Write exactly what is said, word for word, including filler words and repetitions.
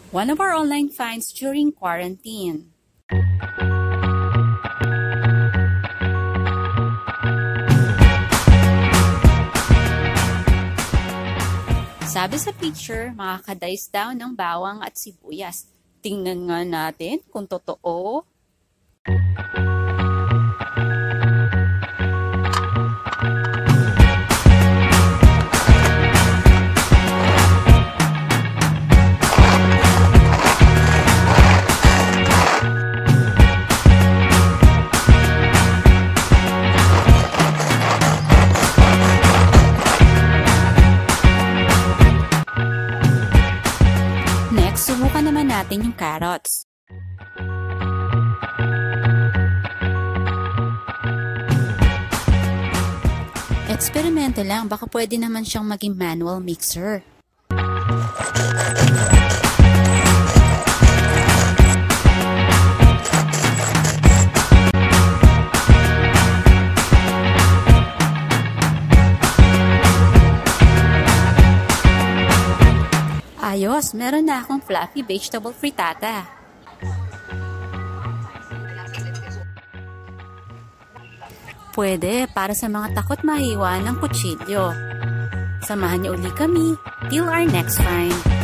One of our online finds during quarantine. Sabi sa picture, makakadays daw ng bawang at sibuyas. Tingnan nga natin kung totoo. Subukan naman natin yung carrots. Eksperimento lang, baka pwede naman siyang maging manual mixer. Ayos, meron na akong fluffy vegetable frittata. Pwede para sa mga takot mahiwa ng kutsilyo. Samahan niyo uli kami till our next find.